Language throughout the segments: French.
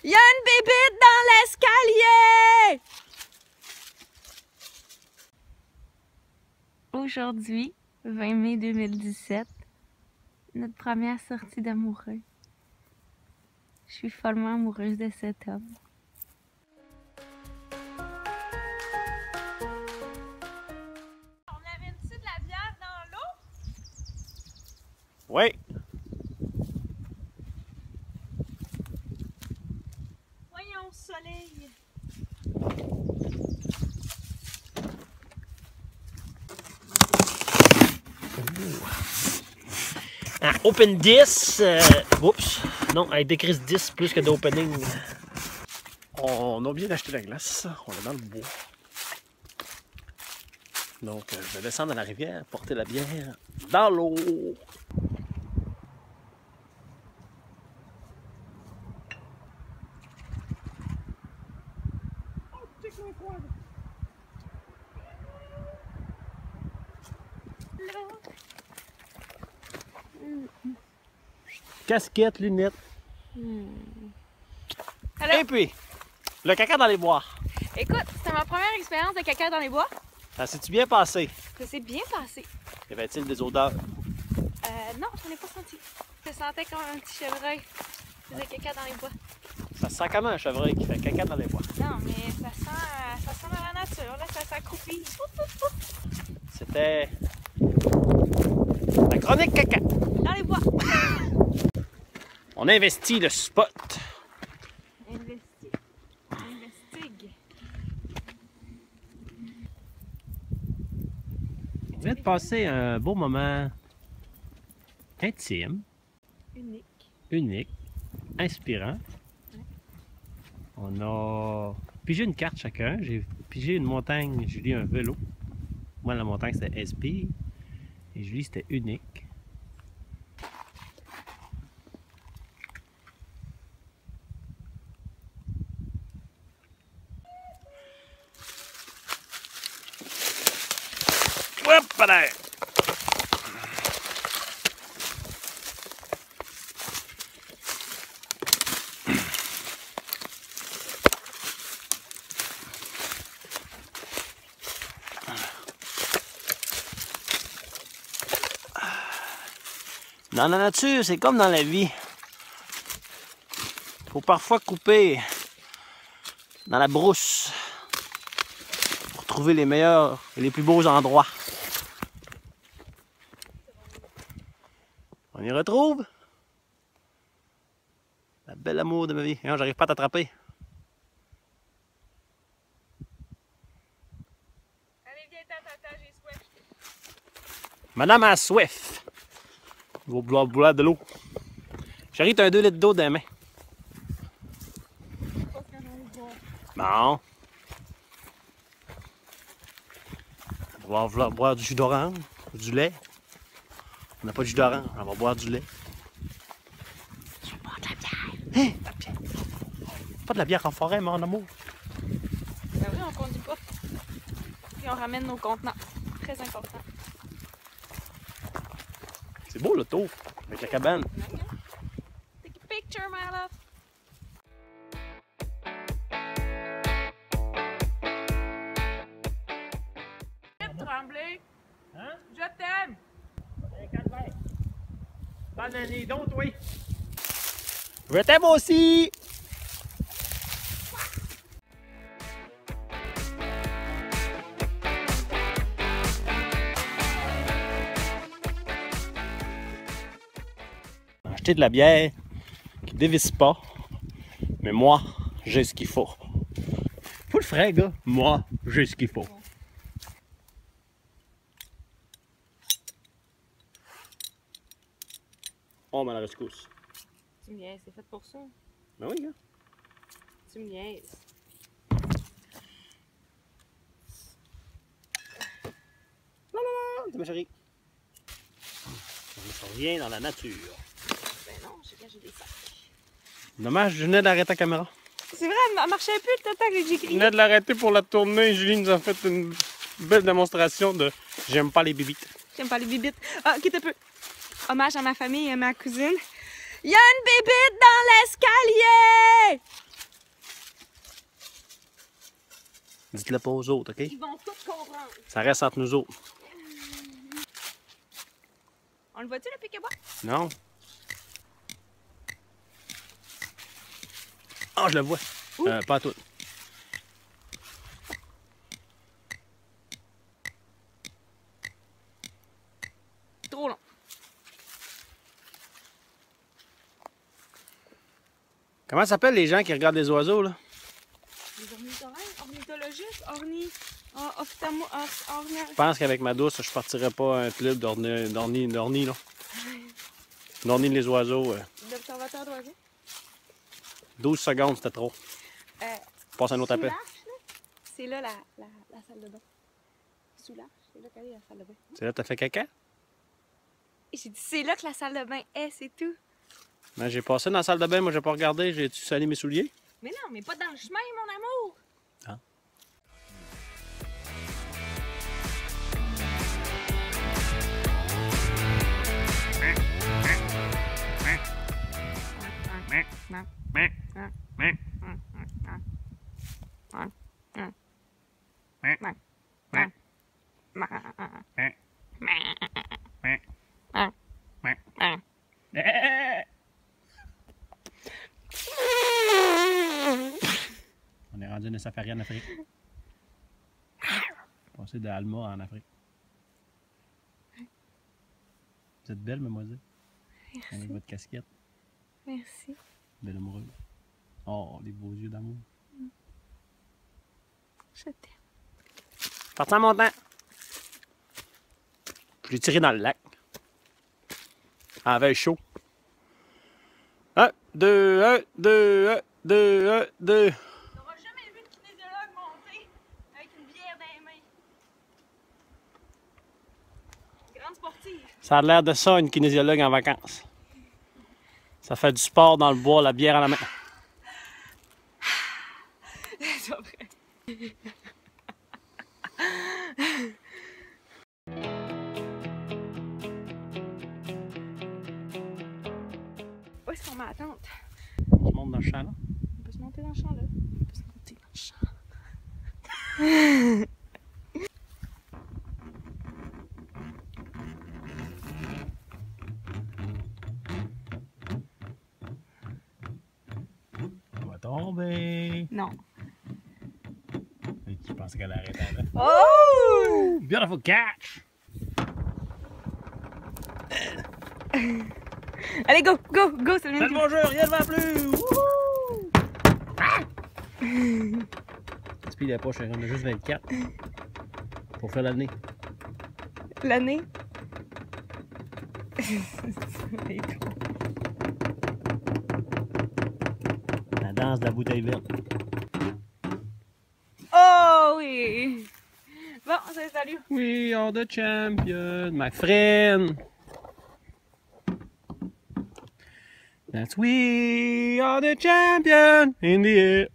Il y a une bébite dans l'escalier! Aujourd'hui, 20 mai 2017, notre première sortie d'amoureux. Je suis follement amoureuse de cet homme. On amène-tu de la bière dans l'eau? Oui. Voyons, soleil. Un open 10. Oups. Non, avec des crises 10 plus que d'opening. On a oublié d'acheter la glace. On est dans le bois. Donc, je vais descendre dans la rivière, porter la bière dans l'eau. Casquette, lunettes. Alors, Et puis, le caca dans les bois. écoute, c'était ma première expérience de caca dans les bois. Ça s'est-tu bien passé? Ça s'est bien passé. Y avait-il des odeurs? Non, je n'en ai pas senti. Je sentais comme un petit chevreuil qui faisait caca dans les bois. Ça sent comme un chevreuil qui fait caca dans les bois. Non, mais ça sent dans la nature, là, ça s'accroupit. C'était la chronique caca. Dans les bois. On investit le spot. Investigue. On vient de passer un beau moment intime, unique, inspirant. On a pigé une carte chacun. J'ai pigé une montagne, Julie un vélo. Moi, la montagne, c'était Espire. Et Julie, c'était unique. Hop là! Dans la nature, c'est comme dans la vie. Il faut parfois couper dans la brousse pour trouver les meilleurs et les plus beaux endroits. On y retrouve la belle amour de ma vie. Non, j'arrive pas à t'attraper. Allez, viens, tata, j'ai soif. Madame a soif. Il va boire de l'eau. Chérie, t'as un 2 litres d'eau dans les mains. Bon. On va vouloir boire du jus d'orange, du lait. On n'a pas de jus d'orange, on va boire du lait. Je vais boire de la bière. Hein? De la bière. Pas de la bière en forêt, mon amour. Ben oui, on conduit pas. Puis on ramène nos contenants. Très important. C'est beau l'auto, avec la cabane. Take a picture, my love. Tremblay. Hein? Je t'aime. Bonne année, donc, oui. Je t'aime aussi. Acheter de la bière qui dévisse pas, mais moi, j'ai ce qu'il faut. Faut le frais, gars. Moi, j'ai ce qu'il faut. Oh, mais la rescousse. Tu me niaises, c'est fait pour ça. Ben oui, gars. Tu me niaises. Non, ma chérie. On revient dans la nature. Ben non, j'ai gagé des sacs. Dommage, je venais d'arrêter la caméra. C'est vrai, elle marchait plus le temps que j'ai Je crié. venais de l'arrêter pour la tournée. Julie nous a fait une belle démonstration de j'aime pas les bibites. J'aime pas les bibites. Ah, quitte un peu. Hommage à ma famille et à ma cousine. Il y a une bébite dans l'escalier! Dites-le pas aux autres, OK? Ils vont tout comprendre. Ça reste entre nous autres. On le voit-tu, le pique-bois? Non? Ah, je le vois. Pas à tout. Trop long. Comment s'appellent les gens qui regardent les oiseaux, là? Les ornithologistes, Je pense qu'avec ma douce, je partirais pas un club d'orni, là. D'orni les oiseaux. L'observateur d'oiseaux. 12 secondes, c'était trop. Passe un autre appel. C'est là la salle de bain. Sous l'arche, c'est là qu'elle est la salle de bain. C'est là que t'as fait caca? J'ai dit, c'est là que la salle de bain est, c'est tout. Ben, j'ai passé dans la salle de bain, moi j'ai pas regardé, j'ai-tu salé mes souliers? Mais non, mais pas dans le chemin, mon amour! Ah. On est rendu à une safari en Afrique. Passer de Alma en Afrique. Vous êtes belle, mademoiselle. Merci. Avec votre casquette. Merci. Belle amoureuse. Oh, les beaux yeux d'amour. Je t'aime. Partant montant. Je l'ai tiré dans le lac. En veille chaud. 1, 2, 1, 2, 1, 2, 1, 2. T'auras jamais vu de kinésiologue monter avec une bière dans les mains. Grande sportive. Ça a l'air de ça, une kinésiologue en vacances. Ça fait du sport dans le bois, la bière à la main. C'est pas vrai. Où est-ce qu'on met la tente? On se monte dans le champ, là. On peut se monter dans le champ, là. On peut se monter dans le champ. On va tomber. Non. Et tu pensais qu'elle arrêtait là? Oh! Beautiful catch! Allez, go, go, go, ça vient C'est de... le bon jeu, rien ne va plus! Wouhou! Ah! Speed la poche, on a juste 24. Pour faire l'année. L'année. La danse de la bouteille verte. Oh oui! Bon, salut. We are the champion, my friend. That's we are the champion in the air.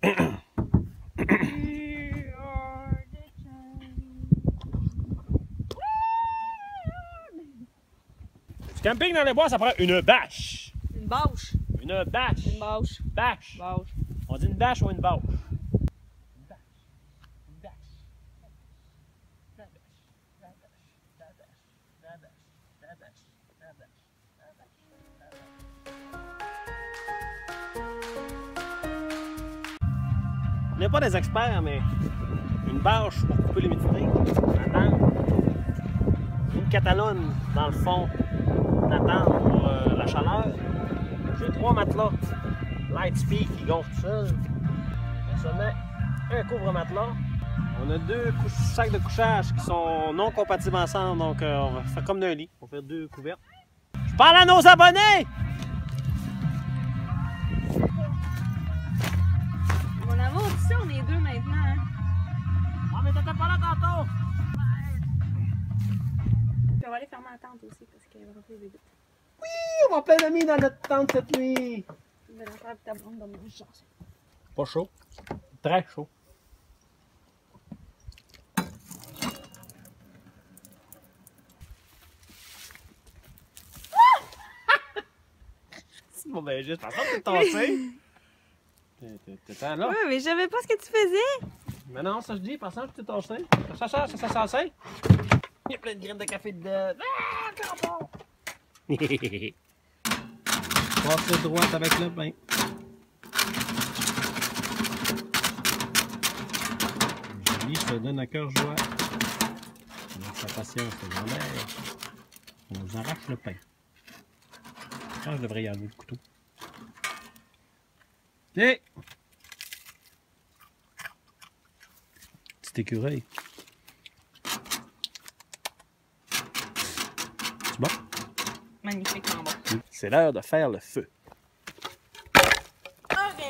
Du camping dans les bois, ça prend une bâche. Une bâche. Une bâche. Une bâche. Bâche. Bâche. On dit une bâche ou une bâche? Une bâche. Une bâche. La bâche. La bâche. La bâche. La bâche. La bâche. La bâche. La bâche. On n'est pas des experts, mais une bâche pour couper l'humidité. Attendre. Une catalone dans le fond. D'attendre pour la chaleur. J'ai 3 matelas. Lightspeed qui gonfle tout seul. On se met un couvre-matelas. On a 2 sacs de couchage qui sont non compatibles ensemble, donc on va faire comme d'un lit. On va faire 2 couvertes. Je parle à nos abonnés! Mon amour, tu sais, on est 2 maintenant, hein? Ah, mais t'étais pas là tantôt! Puis on va aller fermer la tente aussi parce qu'elle va remplir vite. Oui, on va plein d'amis dans notre tente cette nuit. Je vais la faire ta blonde dans mon chance. Pas chaud. Très chaud. C'est bon, ben juste, par contre, t'es tombé. T'étais là? Oui, mais je savais pas ce que tu faisais. Mais non, ça je dis, par exemple, je t'ai tassé. Ça. Il y a plein de graines de café dedans. Ah, crampon! Passe droite avec le pain. Julie se donne à cœur joie. Avec sa patience légendaire, on nous arrache le pain. Je devrais y enlever le couteau. Hé! Petit écureuil. C'est bon? Magnifiquement bon. C'est l'heure de faire le feu. OK!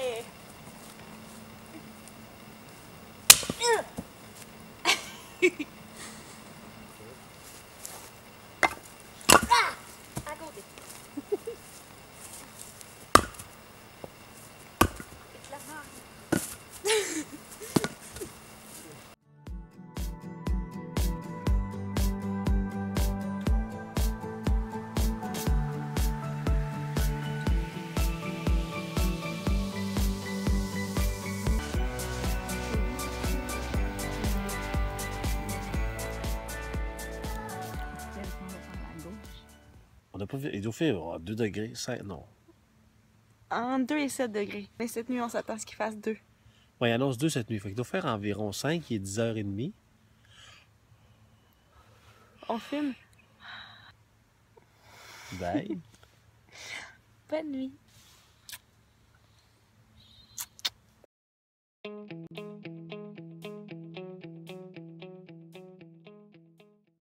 À côté. On n'a pas vu. Il doit faire 2 degrés, 5, non. Entre 2 et 7 degrés. Mais cette nuit, on s'attend à ce qu'il fasse 2. Ouais, il annonce 2 cette nuit. Fait qu'il doit faire environ 5, il est 10h30. On filme. Bye. Bonne nuit.